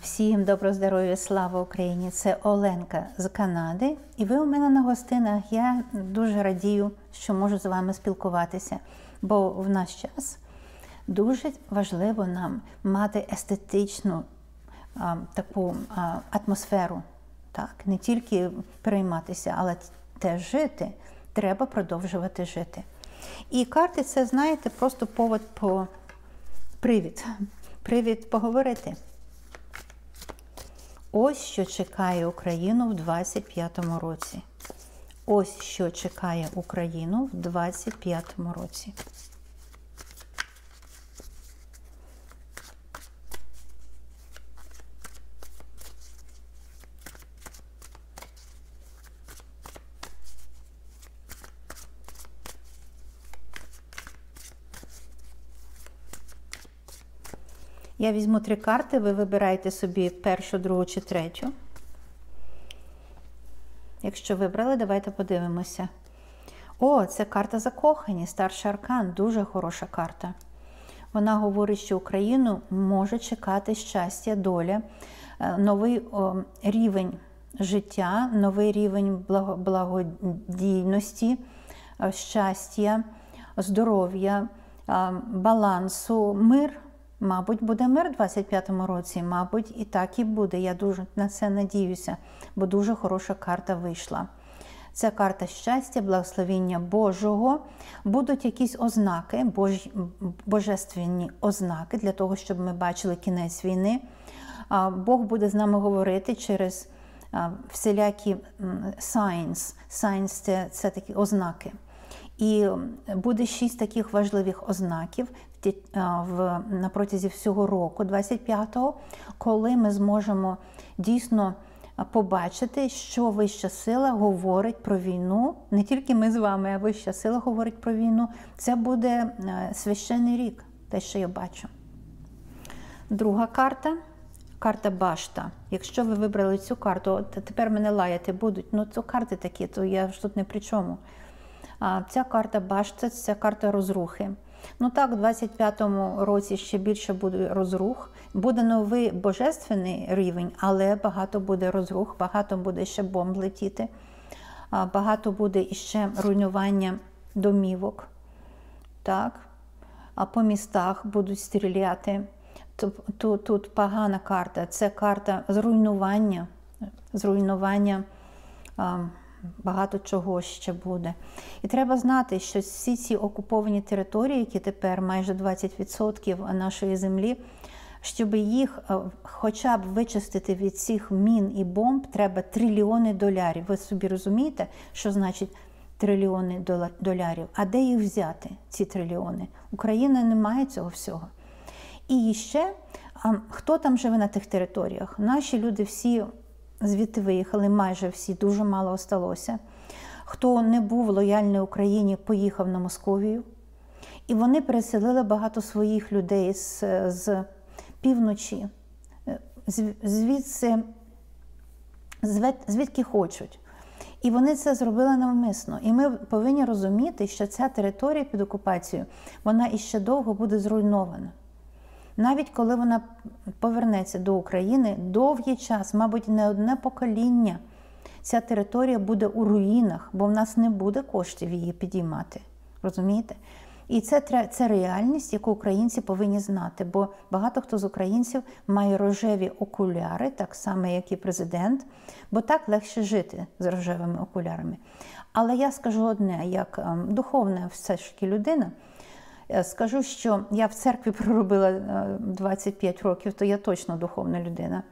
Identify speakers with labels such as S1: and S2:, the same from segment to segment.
S1: Всім доброго здоров'я, слава Україні! Це Оленка з Канади. І ви у мене на гостинах. Я дуже радію, що можу з вами спілкуватися. Бо в наш час дуже важливо нам мати естетичну таку атмосферу. Так? Не тільки перейматися, але теж жити. Треба продовжувати жити. І карти це, знаєте, просто привід поговорити. Ось що чекає Україну в 25-му році. Ось що чекає Україну в 25-му році. Я візьму 3 карти, ви вибираєте собі першу, другу чи третю. Якщо вибрали, давайте подивимося. О, це карта закохані, старший аркан, дуже хороша карта. Вона говорить, що Україну може чекати щастя, доля, новий рівень життя, новий рівень благодійності, щастя, здоров'я, балансу, мир. Мабуть, буде мир у 25-му році, мабуть, і так і буде. Я дуже на це надіюся, бо дуже хороша карта вийшла. Це карта щастя, благословіння Божого. Будуть якісь ознаки, божественні ознаки, для того, щоб ми бачили кінець війни. Бог буде з нами говорити через всілякі signs. Signs – це такі ознаки. І буде 6 таких важливих ознаків на протязі всього року, 25-го, коли ми зможемо дійсно побачити, що Вища сила говорить про війну. Не тільки ми з вами, а Вища сила говорить про війну. Це буде священний рік, те, що я бачу. Друга карта. Карта башта. Якщо ви вибрали цю карту, то тепер мене лаяти будуть. Ну, це карти такі, то я ж тут не при чому. Ця карта башта – це карта розрухи. Ну так, у 25-му році ще більше буде розрух. Буде новий божественний рівень, але багато буде розрух, багато буде ще бомб летіти, багато буде іще руйнування домівок. Так? А по містах будуть стріляти. Тут погана карта. Це карта зруйнування, багато чого ще буде. І треба знати, що всі ці окуповані території, які тепер майже 20% нашої землі, щоб їх хоча б вичистити від цих мін і бомб, треба трильйони доларів. Ви собі розумієте, що значить трильйони доларів? А де їх взяти, ці трильйони? Україна не має цього всього. І ще, хто там живе на тих територіях? Наші люди всі звідти виїхали, майже всі, дуже мало осталося. Хто не був лояльний Україні, поїхав на Московію. І вони переселили багато своїх людей з півночі, звідки хочуть. І вони це зробили навмисно. І ми повинні розуміти, що ця територія під окупацією, вона іще довго буде зруйнована. Навіть коли вона повернеться до України, довгий час, мабуть, не одне покоління, ця територія буде у руїнах, бо в нас не буде коштів її підіймати. Розумієте? І це реальність, яку українці повинні знати, бо багато хто з українців має рожеві окуляри, так само, як і президент, бо так легше жити з рожевими окулярами. Але я скажу одне, як духовна все ж таки людина, скажу, що я в церкві проробила 25 років, то я точно духовна людина.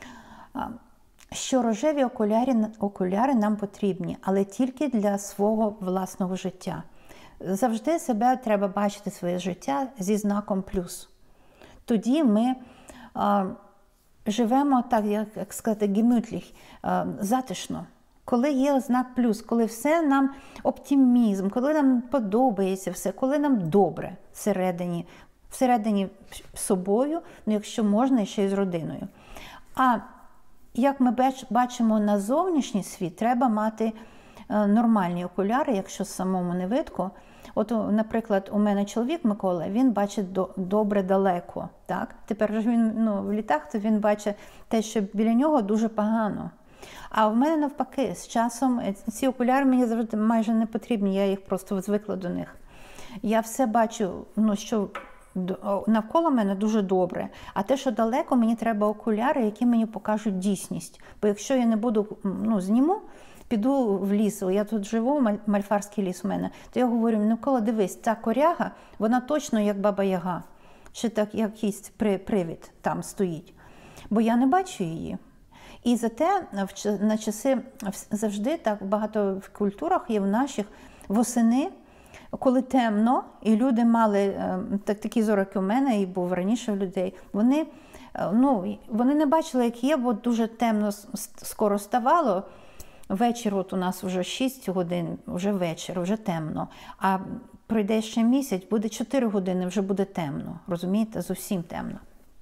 S1: Що рожеві окуляри нам потрібні, але тільки для свого власного життя. Завжди себе треба бачити, своє життя зі знаком плюс. Тоді ми живемо так, як сказати, gemütlich, затишно. Коли є знак плюс, коли все нам оптимізм, коли нам подобається все, коли нам добре всередині собою, ну якщо можна, ще й з родиною. А як ми бачимо на зовнішній світ, треба мати нормальні окуляри, якщо самому не видко, От, наприклад, у мене чоловік Микола, він бачить добре далеко. Так? Тепер ж він в літах, то він бачить те, що біля нього дуже погано. А в мене навпаки, з часом ці окуляри мені завжди майже не потрібні, я їх просто звикла до них. Я все бачу, що навколо мене дуже добре, а те, що далеко, мені треба окуляри, які мені покажуть дійсність. Бо якщо я не буду, зніму, піду в ліс, я тут живу, Мальфарський ліс у мене, то я говорю, Микола, дивись, ця коряга, вона точно як Баба Яга, чи так якийсь привид там стоїть, бо я не бачу її. І зате на часи завжди так багато в культурах є в наших восени, коли темно, і люди мали такі зорі, як у мене, і був раніше в людей, вони не бачили, як є, бо дуже темно скоро ставало. Вечір, от у нас вже 6 годин, вже вечір, вже темно. А пройде ще місяць, буде 4 години, вже буде темно. Розумієте? Зовсім темно.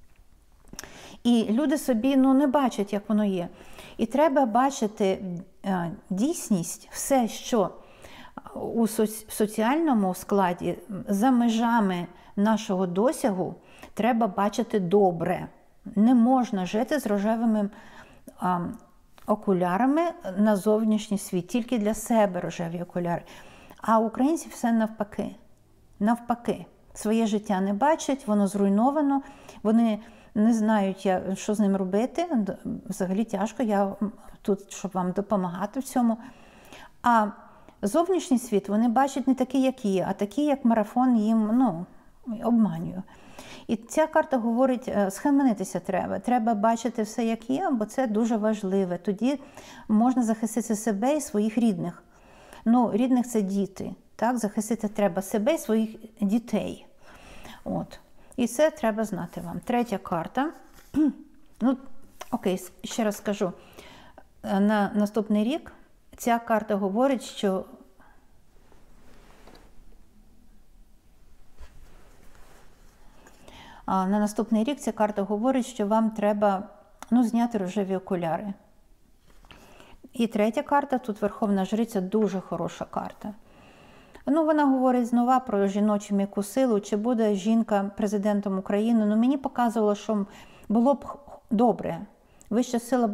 S1: І люди собі не бачать, як воно є. І треба бачити дійсність, все, що у соціальному складі, за межами нашого досягу, треба бачити добре. Не можна жити з рожевими окулярами на зовнішній світ, тільки для себе рожеві окуляри. А українці все навпаки. Навпаки. Своє життя не бачать, воно зруйновано, вони не знають, що з ним робити. Взагалі тяжко, я тут, щоб вам допомагати в цьому. А зовнішній світ вони бачать не такий, як є, а такий, як марафон їм обманює. І ця карта говорить, схаменитися треба. Треба бачити все, як є, бо це дуже важливе. Тоді можна захистити себе і своїх рідних. Рідних – це діти. Так? Захистити треба себе і своїх дітей. От. І це треба знати вам. Третя карта. Окей, ще раз скажу. На наступний рік ця карта говорить, що на наступний рік ця карта говорить, що вам треба зняти рожеві окуляри. І третя карта, тут Верховна Жриця, дуже хороша карта. Вона говорить знову про жіночу м'яку силу, чи буде жінка президентом України. Мені показувало, що було б добре. Вища сила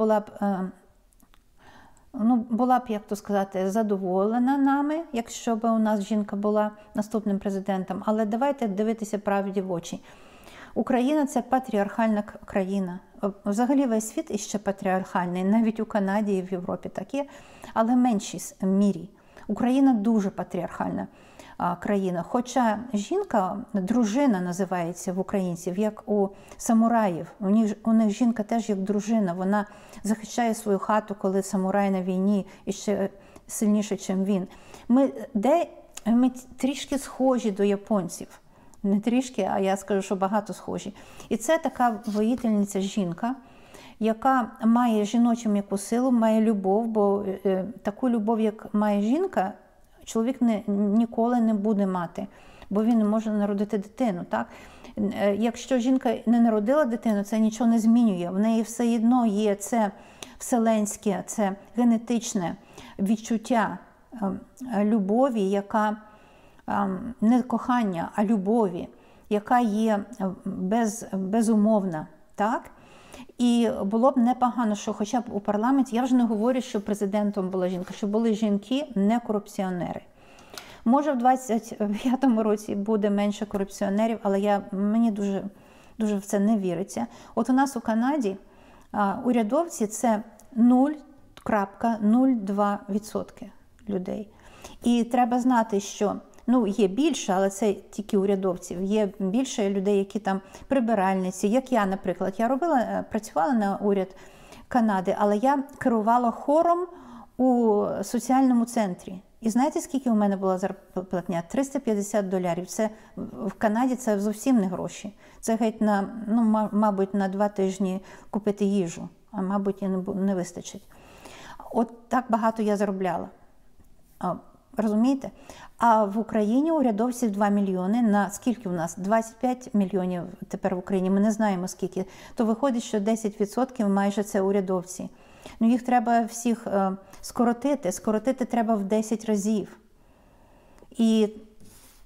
S1: була б, як то сказати, задоволена нами, якщо б у нас жінка була наступним президентом. Але давайте дивитися правді в очі. Україна – це патріархальна країна. Взагалі весь світ іще патріархальний, навіть у Канаді і в Європі так є, але в меншій мірі. Україна дуже патріархальна країна. Хоча жінка, дружина називається в українців, як у самураїв. У них жінка теж як дружина. Вона захищає свою хату, коли самурай на війні, і ще сильніше, ніж він. Ми трішки схожі до японців. Не трішки, а я скажу, що багато схожі. І це така воїтельниця жінка, яка має жіночу м'яку силу, має любов, бо таку любов, як має жінка, чоловік ніколи не буде мати, бо він не може народити дитину. Так? Якщо жінка не народила дитину, це нічого не змінює. В неї все одно є це вселенське, це генетичне відчуття любові, яка не кохання, а любові, яка є безумовна. Так? І було б непогано, що хоча б у парламенті, я вже не говорю, що президентом була жінка, що були жінки, не корупціонери. Може, в 25-му році буде менше корупціонерів, але мені дуже в це не віриться. От у нас у Канаді урядовці – це 0,02% людей. І треба знати, що є більше, але це тільки урядовців. Є більше людей, які там прибиральниці, як я, наприклад. Я працювала на уряд Канади, але я керувала хором у соціальному центрі. І знаєте, скільки у мене була зарплатня? $350. Це в Канаді це зовсім не гроші. Це геть мабуть, на 2 тижні купити їжу, а мабуть, і не вистачить. От так багато я заробляла. Розумієте? А в Україні урядовців 2 мільйони. На скільки у нас? 25 мільйонів тепер в Україні. Ми не знаємо скільки. То виходить, що 10% майже це урядовці. Їх треба всіх скоротити. Скоротити треба в 10 разів. І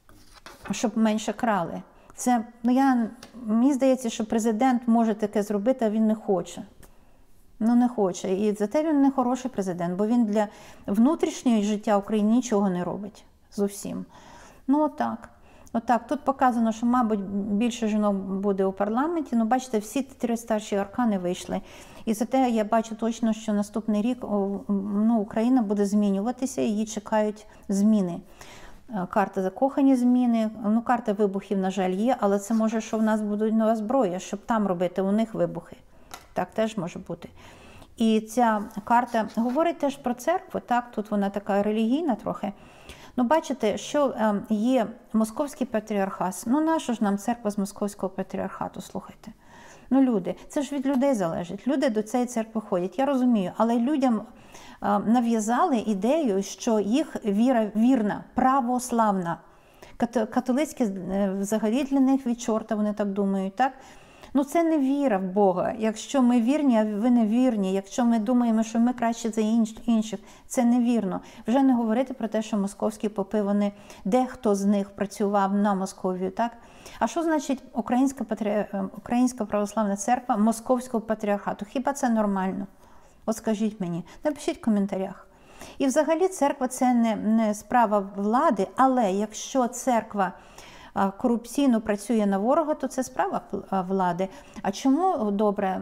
S1: щоб менше крали. Це, мені здається, що президент може таке зробити, а він не хоче. Не хоче. І зате він не хороший президент, бо він для внутрішнього життя України нічого не робить. Зовсім. Отак. Тут показано, що, мабуть, більше жінок буде у парламенті. Бачите, всі 3 старші аркани вийшли. І зате я бачу точно, що наступний рік Україна буде змінюватися, і її чекають зміни. Карта закохані зміни, карта вибухів, на жаль, є, але це може, що в нас буде нова зброя, щоб там робити у них вибухи. Так теж може бути. І ця карта говорить теж про церкву, так, тут вона така релігійна трохи. Бачите, що є московський патріархат. Нащо ж нам церква з московського патріархату, слухайте? Люди, це ж від людей залежить. Люди до цієї церкви ходять, я розумію, але людям нав'язали ідею, що їх віра вірна, православна. Католицькі взагалі для них від чорта, вони так думають, так? Це не віра в Бога. Якщо ми вірні, а ви не вірні, якщо ми думаємо, що ми краще за інших, це невірно. Вже не говорити про те, що московські попи, дехто з них працював на Московію, так? А що значить Українська православна церква московського патріархату? Хіба це нормально? От скажіть мені, напишіть в коментарях. І взагалі церква – це не справа влади, але якщо церква корупційно працює на ворога, то це справа влади. А чому, добре,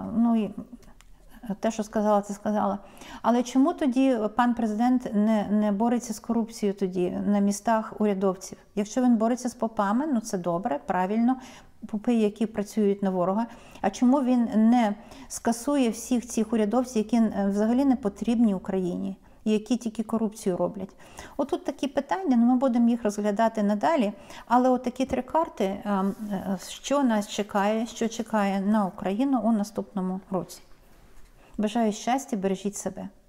S1: те, що сказала, це сказала. Але чому тоді пан президент не бореться з корупцією тоді на містах урядовців? Якщо він бореться з попами, це добре, правильно, попи, які працюють на ворога. А чому він не скасує всіх цих урядовців, які взагалі не потрібні Україні? Які тільки корупцію роблять. Отут такі питання, ми будемо їх розглядати надалі, але отакі 3 карти, що нас чекає, що чекає на Україну у наступному році. Бажаю щастя, бережіть себе.